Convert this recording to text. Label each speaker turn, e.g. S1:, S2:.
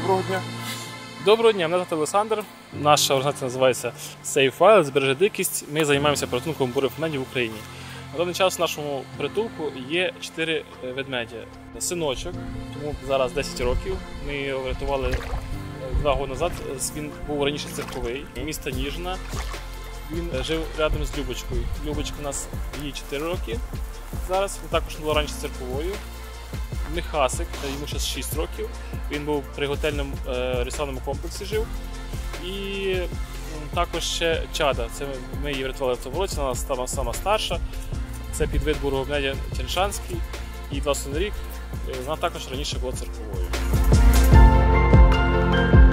S1: Доброго дня.
S2: Доброго дня, мене звати Олександр. Наша організація називається Save Wild, збережи дикість. Ми займаємося порятунком бурих ведмедів в Україні. На даний час в нашому притулку є 4 ведмеді. Синочок, тому зараз 10 років. Ми його врятували 2 роки назад. Він був раніше цирковий, місто Ніжина. Він жив рядом з Любочкою. Любочка у нас їй 4 роки. Зараз він також була раніше цирковою. Михасик, йому зараз 6 років. Він був при готельному ресторанному комплексі жив. І також ще Чада. Це ми її врятували в цьому році, вона стала сама старша. Це підвид бурого ведмедя Тяньшанський. Їй 21 рік. Вона також раніше була цирковою.